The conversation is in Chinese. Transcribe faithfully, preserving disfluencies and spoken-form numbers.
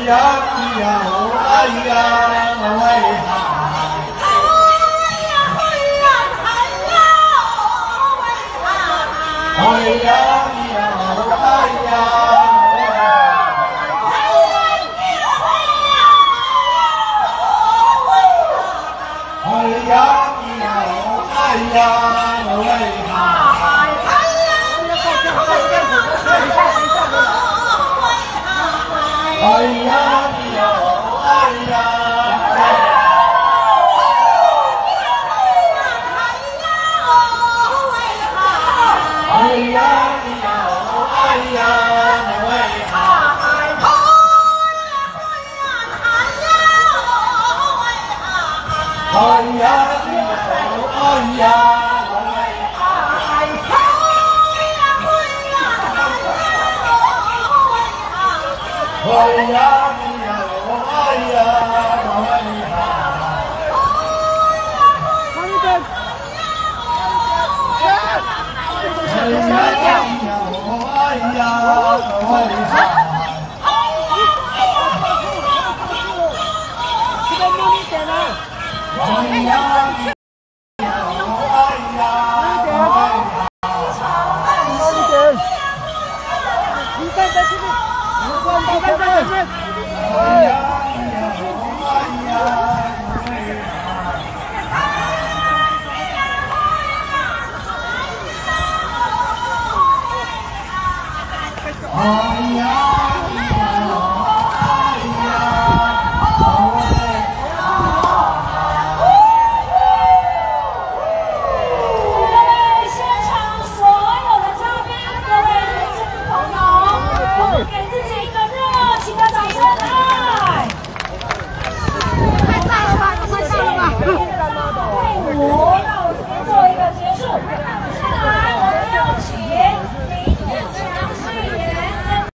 呀咿呀哦哎呀哦哎哈。哎呀咿呀哦哎呀。 哎呀咿呀哦哎呀哦哎哈！哎呀咿呀哦哎呀！哎呀咿呀哦哎呀哦哎哈！哎呀咿呀哦哎呀！ 哎呀咿呀哦哎呀哦哎哈！哎呀咿呀哦哎呀哦哎哈！哎呀。